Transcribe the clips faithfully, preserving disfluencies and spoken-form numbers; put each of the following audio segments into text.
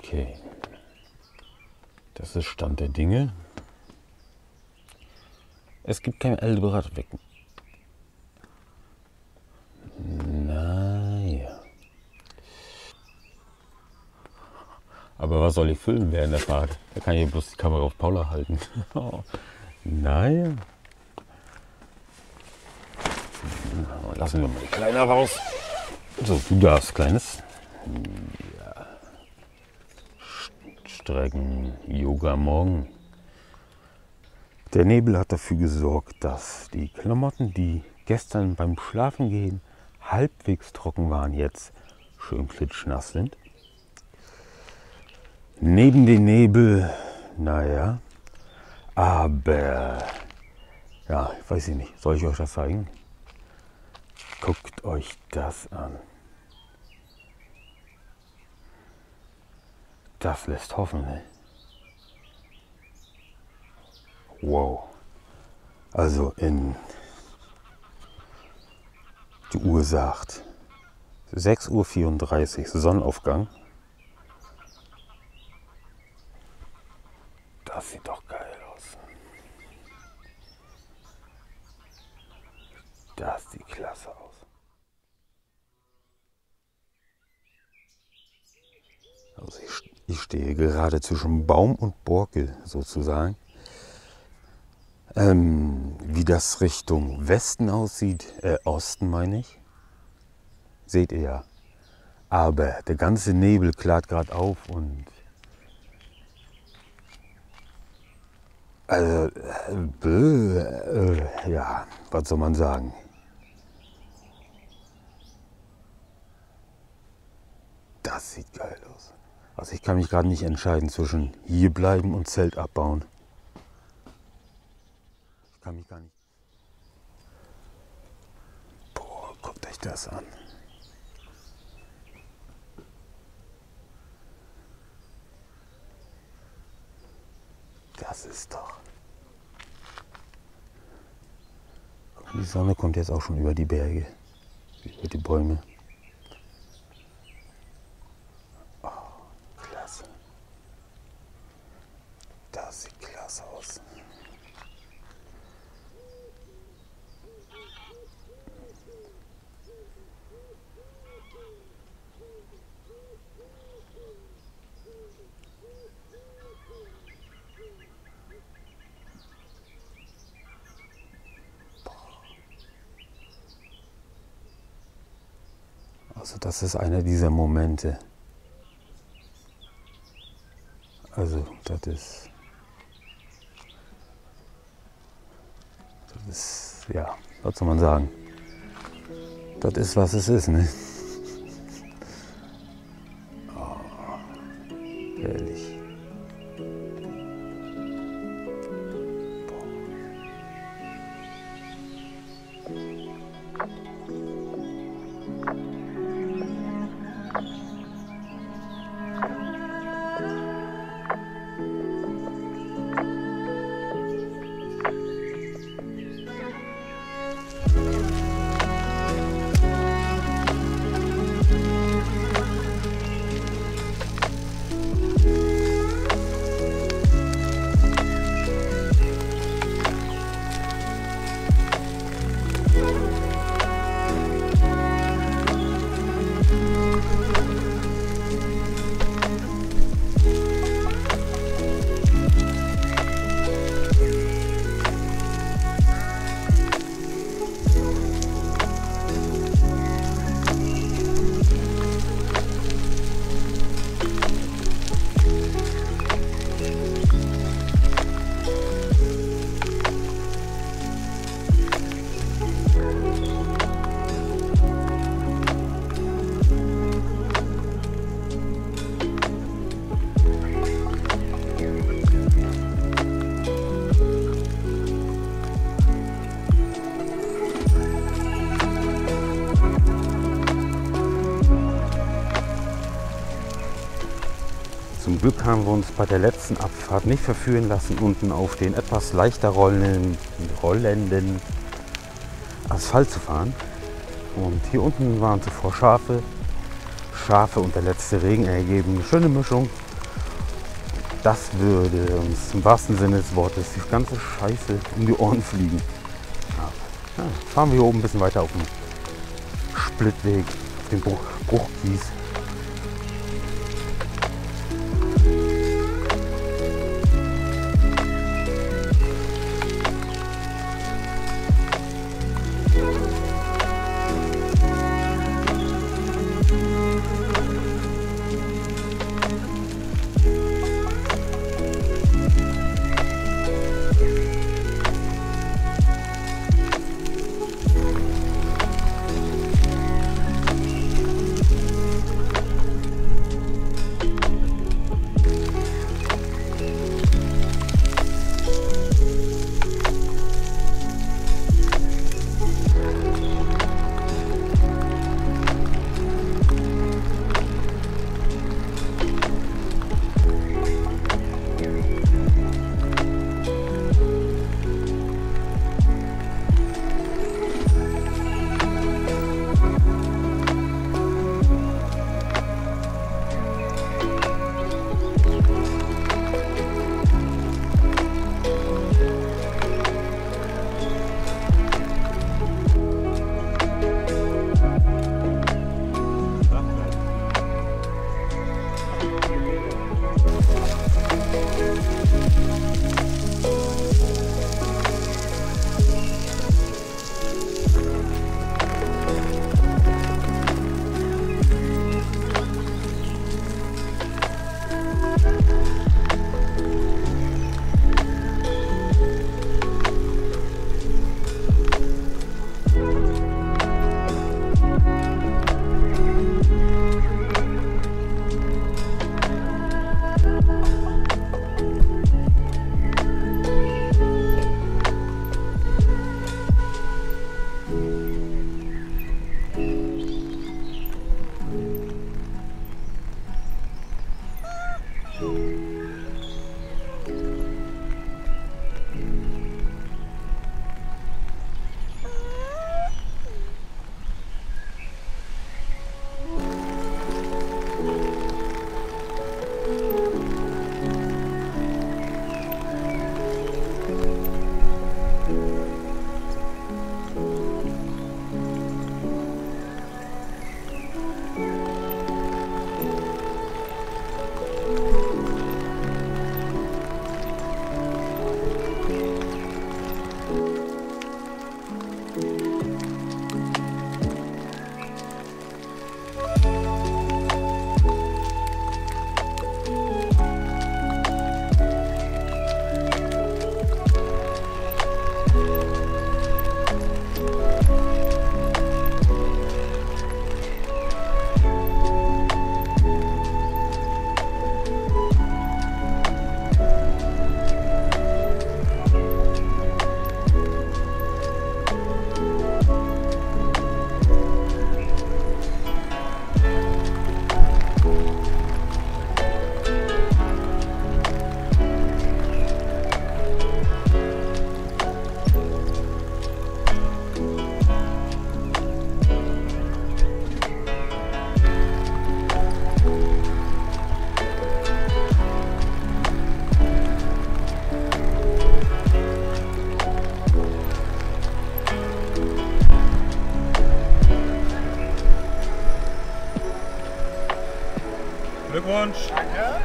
Okay. Das ist Stand der Dinge. Es gibt kein Eldorado-Wecken. Naja. Aber was soll ich filmen während der Fahrt? Da kann ich bloß die Kamera auf Paula halten. Naja. Lassen wir mal die Kleine raus. So, du darfst, Kleines. Ja. Strecken, Yoga morgen. Der Nebel hat dafür gesorgt, dass die Klamotten, die gestern beim Schlafengehen halbwegs trocken waren, jetzt schön klitschnass sind. Neben den Nebel, naja, aber, ja, weiß ich nicht, soll ich euch das zeigen? Guckt euch das an. Das lässt hoffen, ne? Wow. Also in, die Uhr sagt sechs Uhr vierunddreißig, Sonnenaufgang. Das sieht doch geil aus. Das sieht klasse aus. Also ich, ich stehe gerade zwischen Baum und Borke sozusagen. Ähm, wie das Richtung Westen aussieht, äh, Osten meine ich, seht ihr ja. Aber der ganze Nebel klart gerade auf und also, äh, äh, ja, was soll man sagen? Das sieht geil aus. Also ich kann mich gerade nicht entscheiden zwischen hier bleiben und Zelt abbauen. Ich kann mich gar nicht. Boah, guckt euch das an. Das ist doch. Die Sonne kommt jetzt auch schon über die Berge, über die Bäume. Oh, klasse. Das sieht klasse aus. Also das ist einer dieser Momente. Also das ist, das ist, ja, was soll man sagen? Das ist, was es ist, ne? Oh, herrlich. Zum Glück haben wir uns bei der letzten Abfahrt nicht verführen lassen, unten auf den etwas leichter rollenden, rollenden Asphalt zu fahren. Und hier unten waren zuvor Schafe. Schafe und der letzte Regen ergeben eine schöne Mischung. Das würde uns im wahrsten Sinne des Wortes die ganze Scheiße um die Ohren fliegen. Ja, fahren wir hier oben ein bisschen weiter auf dem Splittweg, auf den Bruch, Bruchkies. Glückwunsch. Danke.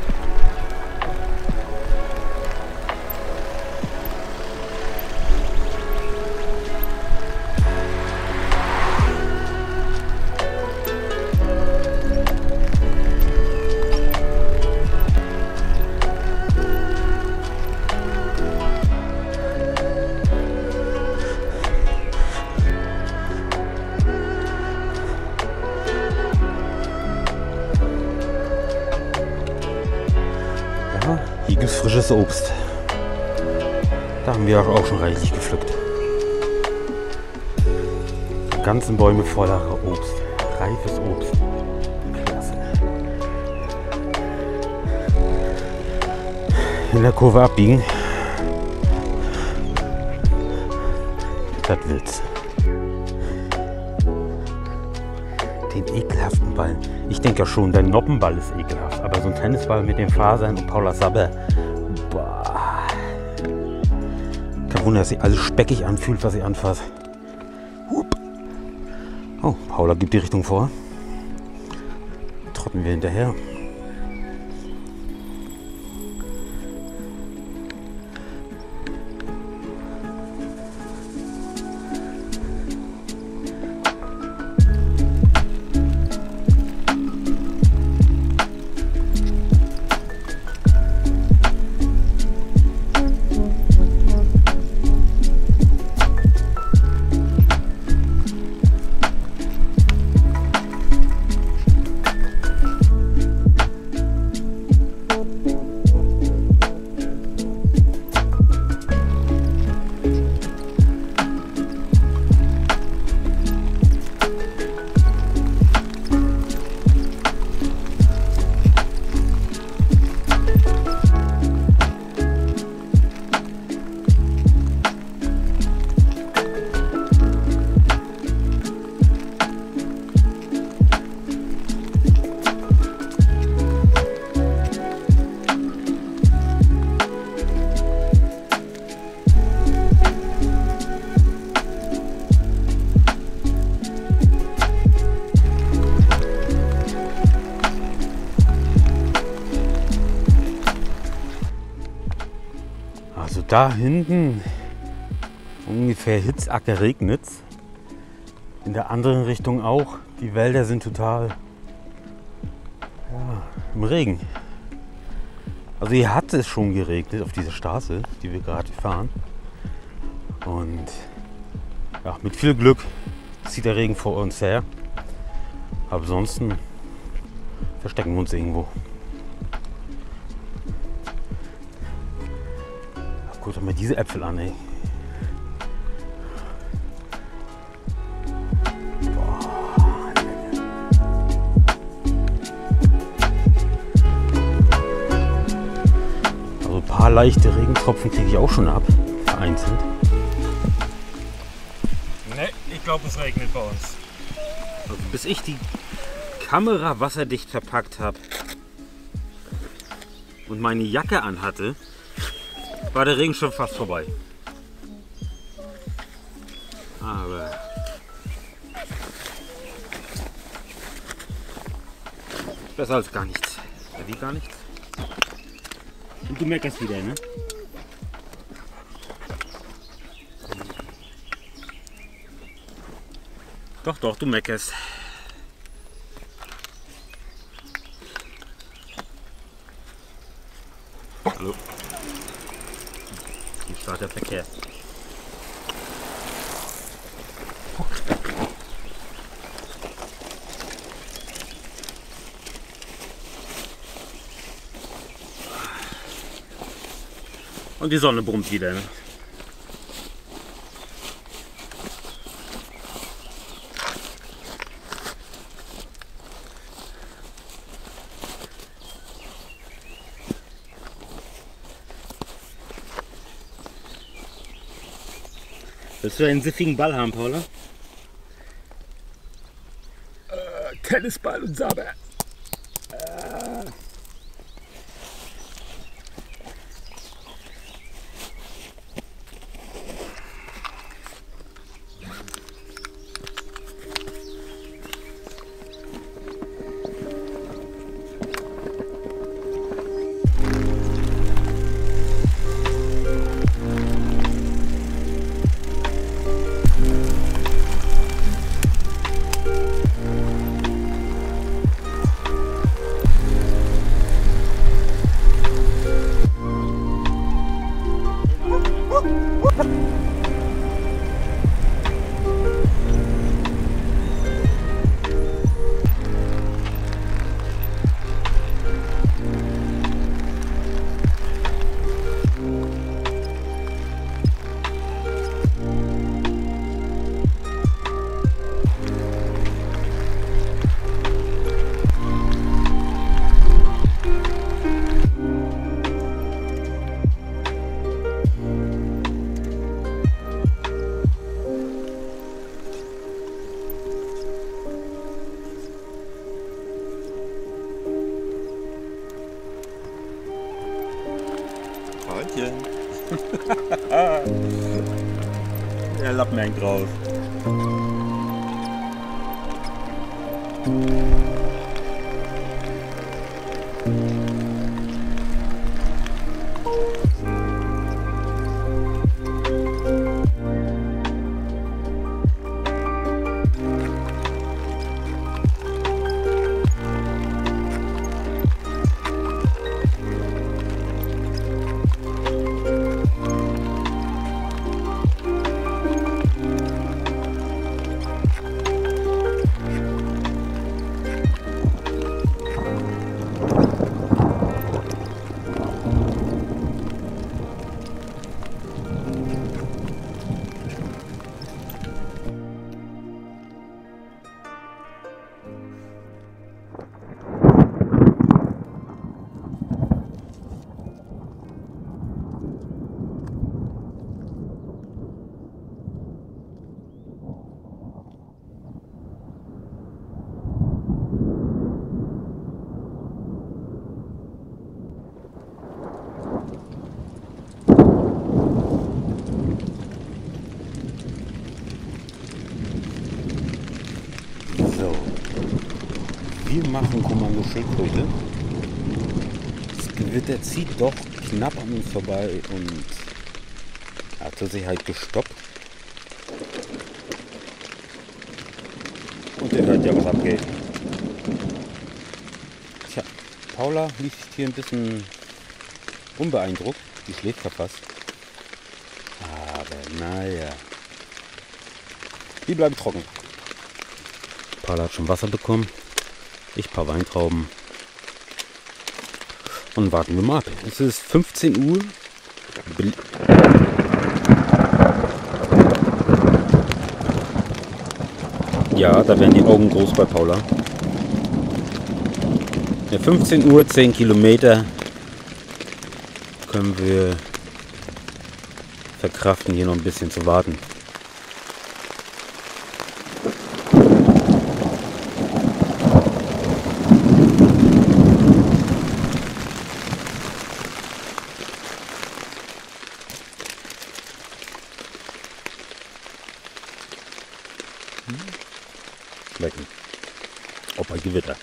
Hier gibt es frisches Obst. Da haben wir auch schon reichlich gepflückt. Die ganzen Bäume voller Obst. Reifes Obst. Klasse. In der Kurve abbiegen. Das wird's. den ekelhaften Ballen. Ich denke ja schon, der Noppenball ist ekelhaft, aber so ein Tennisball mit den Fasern und Paula Sabber, boah. Kein Wunder, dass sich alles speckig anfühlt, was ich anfasse. Hup. Oh, Paula gibt die Richtung vor. Trotten wir hinterher. Also da hinten ungefähr Hitzacker regnet es. In der anderen Richtung auch. Die Wälder sind total ja, im Regen. Also hier hat es schon geregnet auf dieser Straße, die wir gerade fahren. Und ja, mit viel Glück zieht der Regen vor uns her. Aber ansonsten verstecken wir uns irgendwo. Guck doch mal diese Äpfel an, ey. Boah, also ein paar leichte Regentropfen kriege ich auch schon ab, vereinzelt. Ne, ich glaube, es regnet bei uns. Also bis ich die Kamera wasserdicht verpackt habe und meine Jacke anhatte, war der Regen schon fast vorbei. Aber besser als gar nichts. Ja, wie gar nichts. Und du meckerst wieder, ne? Doch, doch, du meckerst. Hallo. Wie startet der Verkehr? Und die Sonne brummt wieder, ne? Willst du einen siffigen Ball haben, Paula? Äh, Tennisball und Sabber. Äh. Moinchen. Der Lappen hängt raus. Wir machen Kommando Schildkröte. Das Gewitter zieht doch knapp an uns vorbei und hat zur Sicherheit gestoppt. Und ihr hört ja, was abgeht. Tja, Paula liegt hier ein bisschen unbeeindruckt. Die schläft verpasst. Aber naja. Die bleiben trocken. Paula hat schon Wasser bekommen. Ich ein paar Weintrauben. Und warten wir mal ab. Es ist fünfzehn Uhr. Bel ja, da werden die Augen groß bei Paula. Ja, fünfzehn Uhr, zehn Kilometer können wir verkraften, hier noch ein bisschen zu warten. Schmecken. Auch bei Gewitter.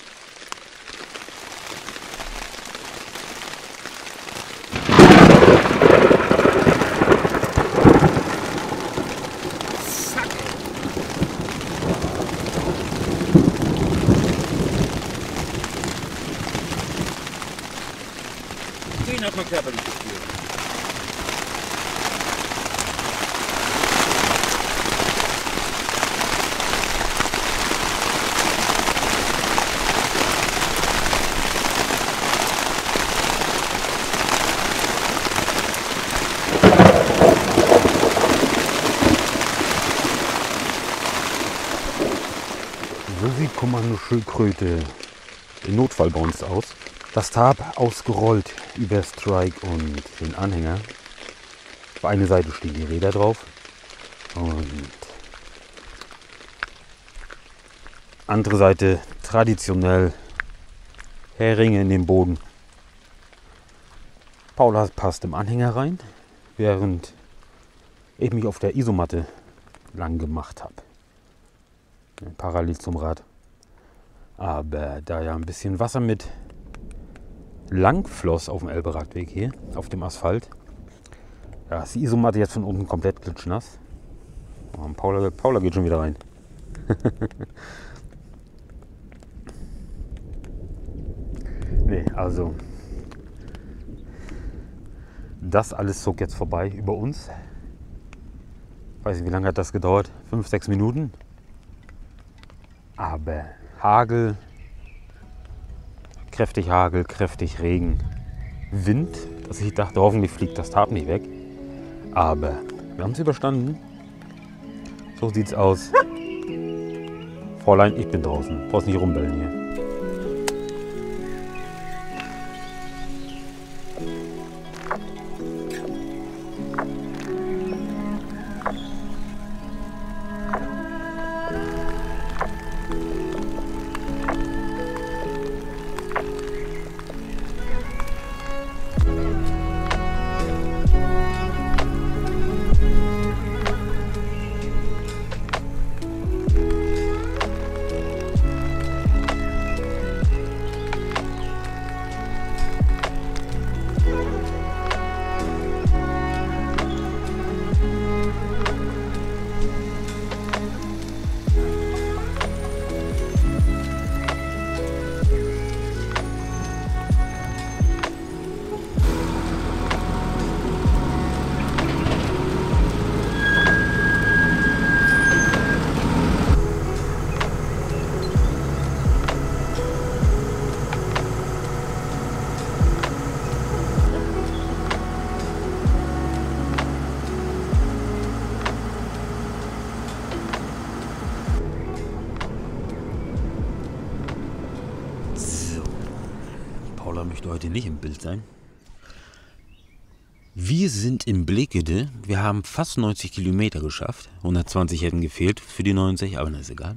Den hat man körperlich gespielt. So sieht Kommando Schildkröte im Notfall bei uns aus. Das Tarp ausgerollt über Strike und den Anhänger. Auf eine Seite stehen die Räder drauf und andere Seite traditionell Heringe in den Boden. Paula passt im Anhänger rein, während ich mich auf der Isomatte lang gemacht habe. Parallel zum Rad. Aber da ja ein bisschen Wasser mit lang floss auf dem Elbe-Radweg hier, auf dem Asphalt, ja, ist die Isomatte jetzt von unten komplett klitschnass. Und Paula, Paula geht schon wieder rein. Nee, also das alles zog jetzt vorbei über uns. Weiß nicht, wie lange hat das gedauert? Fünf, sechs Minuten. Aber Hagel, kräftig Hagel, kräftig Regen, Wind, dass ich dachte, hoffentlich fliegt das Tarp nicht weg. Aber wir haben es überstanden. So sieht's aus. Fräulein, ich bin draußen. Brauchst nicht rumbellen hier. durfte heute nicht im Bild sein. Wir sind in Bleckede. Wir haben fast neunzig Kilometer geschafft. hundertzwanzig hätten gefehlt für die neunzig, aber das ist egal.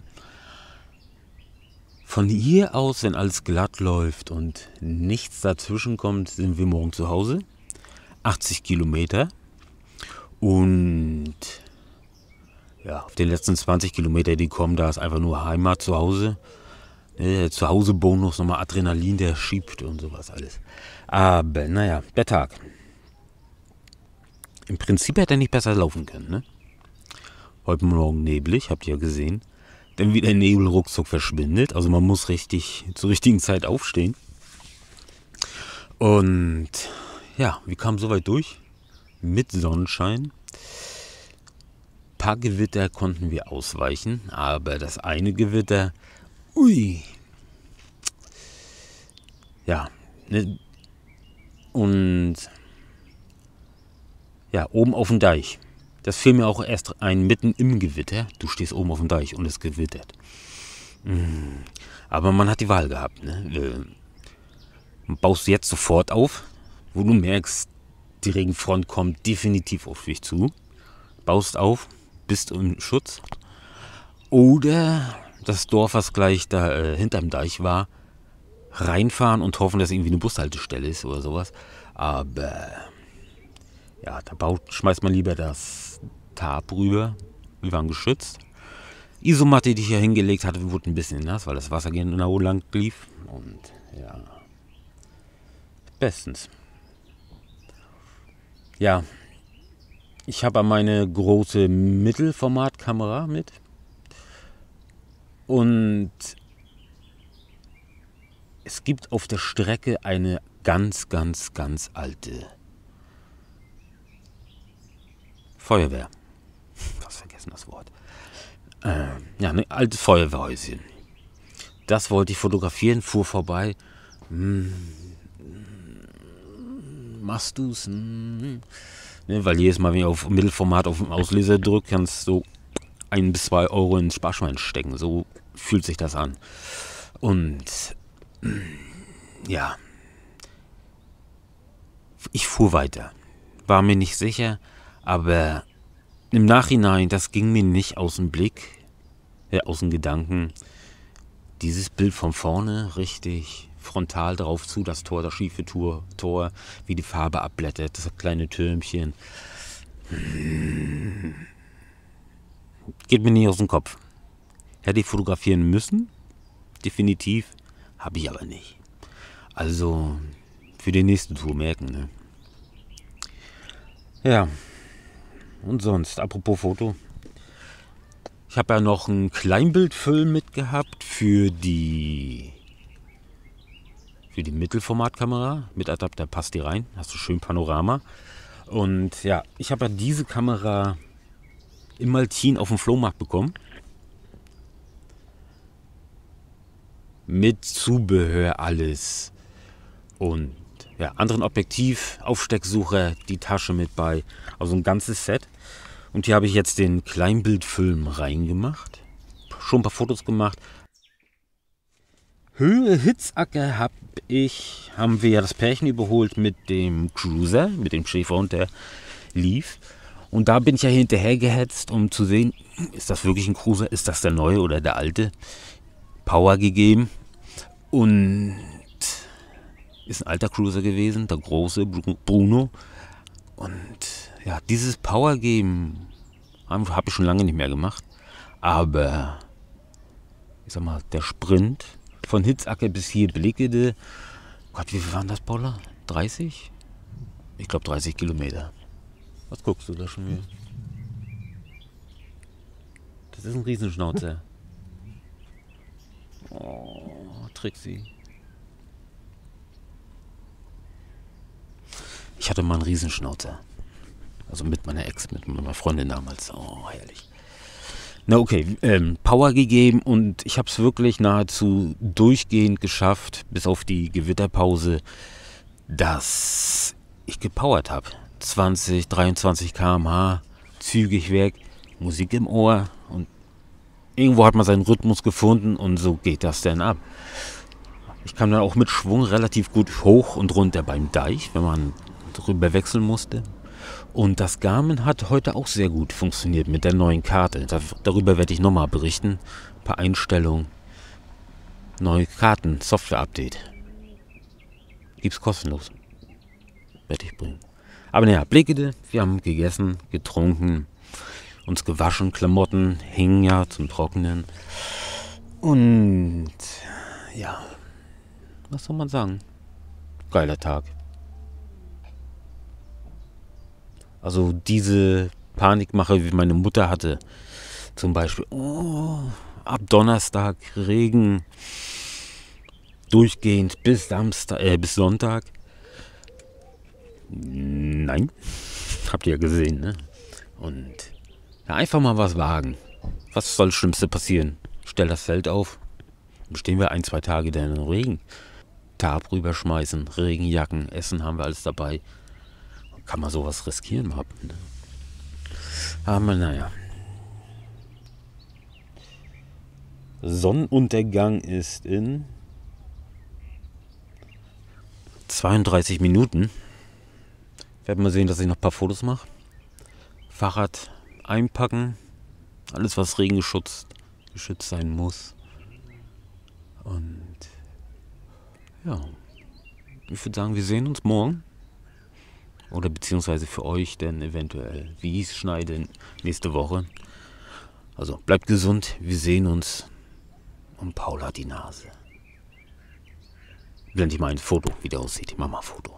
Von hier aus, wenn alles glatt läuft und nichts dazwischen kommt, sind wir morgen zu Hause. achtzig Kilometer. Und ja, auf den letzten zwanzig Kilometer, die kommen, da ist einfach nur Heimat zu Hause. Der Zuhause-Bonus, nochmal Adrenalin, der schiebt und sowas alles. Aber naja, der Tag. Im Prinzip hätte er nicht besser laufen können, ne? Heute Morgen neblig, habt ihr ja gesehen. Dann wieder Nebel ruckzuck verschwindet. Also man muss richtig zur richtigen Zeit aufstehen. Und ja, wir kamen soweit durch. Mit Sonnenschein. Ein paar Gewitter konnten wir ausweichen. Aber das eine Gewitter, ui. Ja, ne? Und ja, oben auf dem Deich. Das fiel mir auch erst ein, mitten im Gewitter. Du stehst oben auf dem Deich und es gewittert. Aber man hat die Wahl gehabt. Ne? Baust du jetzt sofort auf, wo du merkst, die Regenfront kommt definitiv auf dich zu. Baust auf, bist im Schutz. Oder das Dorf, was gleich da äh, hinterm Deich war, reinfahren und hoffen, dass irgendwie eine Bushaltestelle ist oder sowas. Aber ja, da baut, schmeißt man lieber das Tarp rüber. Wir waren geschützt. Isomatte, die ich hier hingelegt hatte, wurde ein bisschen nass, weil das Wasser genau lang lief. Und ja, bestens. Ja, ich habe meine große Mittelformatkamera mit. Und es gibt auf der Strecke eine ganz, ganz, ganz alte Feuerwehr. Fast vergessen das Wort. Äh, ja, ein altes Feuerwehrhäuschen. Das wollte ich fotografieren, fuhr vorbei. Hm, machst du's? Hm. Ne, weil jedes Mal, wenn ich auf Mittelformat auf den Ausleser drücke, kannst du ein bis zwei Euro ins Sparschwein stecken. So fühlt sich das an. Und ja, ich fuhr weiter. War mir nicht sicher. Aber im Nachhinein, das ging mir nicht aus dem Blick, äh, aus den Gedanken. Dieses Bild von vorne, richtig frontal drauf zu, das Tor, das schiefe Tor, Tor, wie die Farbe abblättert, das kleine Türmchen. Geht mir nicht aus dem Kopf. Hätte ich fotografieren müssen, definitiv, habe ich aber nicht. Also für die nächste Tour merken, ne? Ja. Und sonst, apropos Foto. Ich habe ja noch einen Kleinbildfilm mitgehabt für die für die Mittelformatkamera. Mit Adapter passt die rein. Hast du schön Panorama. Und ja, ich habe ja diese Kamera in Maltin auf dem Flohmarkt bekommen. Mit Zubehör alles. Und ja, anderen Objektiv, Aufstecksucher, die Tasche mit bei. Also ein ganzes Set. Und hier habe ich jetzt den Kleinbildfilm reingemacht. Schon ein paar Fotos gemacht. Höhe Hitzacker habe ich, haben wir ja das Pärchen überholt mit dem Cruiser, mit dem Schäferhund, der lief. Und da bin ich ja hinterher gehetzt, um zu sehen, ist das wirklich ein Cruiser, ist das der neue oder der alte? Power gegeben. Und ist ein alter Cruiser gewesen, der große Bruno. Und ja, dieses Power geben habe ich schon lange nicht mehr gemacht. Aber ich sag mal, der Sprint von Hitzacker bis hier Bleckede, Gott, wie viel waren das, Paula? dreißig? Ich glaube dreißig Kilometer. Was guckst du da schon wieder? Das ist ein Riesenschnauzer. Oh, Trixie. Ich hatte mal einen Riesenschnauzer. Also mit meiner Ex, mit meiner Freundin damals. Oh, herrlich. Na okay, ähm, Power gegeben und ich habe es wirklich nahezu durchgehend geschafft, bis auf die Gewitterpause, dass ich gepowert habe. zwanzig, dreiundzwanzig Kilometer pro Stunde, zügig weg, Musik im Ohr und irgendwo hat man seinen Rhythmus gefunden und so geht das dann ab. Ich kam dann auch mit Schwung relativ gut hoch und runter beim Deich, wenn man drüber wechseln musste. Und das Garmin hat heute auch sehr gut funktioniert mit der neuen Karte. Das, darüber werde ich nochmal berichten. Ein paar Einstellungen. Neue Karten, Software-Update. Gibt's kostenlos. Werde ich bringen. Aber naja, Blickede, wir haben gegessen, getrunken, uns gewaschen, Klamotten hingen ja zum Trocknen. Und ja, was soll man sagen? Geiler Tag. Also diese Panikmache, wie meine Mutter hatte, zum Beispiel, oh, ab Donnerstag Regen, durchgehend bis Samstag, äh, bis Sonntag. Nein, habt ihr ja gesehen, ne? Und ja, einfach mal was wagen. Was soll das Schlimmste passieren? Stell das Zelt auf, dann stehen wir ein, zwei Tage dann im Regen. Tarp rüberschmeißen, Regenjacken, Essen haben wir alles dabei. Kann man sowas riskieren überhaupt, ne? Aber naja. Sonnenuntergang ist in zweiunddreißig Minuten. Werden wir sehen, dass ich noch ein paar Fotos mache. Fahrrad einpacken. Alles, was regengeschützt geschützt sein muss. Und ja, ich würde sagen, wir sehen uns morgen. Oder beziehungsweise für euch dann eventuell, wie ich es schneide, nächste Woche. Also bleibt gesund, wir sehen uns. Und Paul hat die Nase. Blende ich mal ein Foto, wie der aussieht. Ich mach mal ein Foto.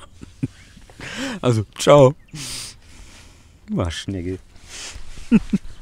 Also, ciao. Waschnecke.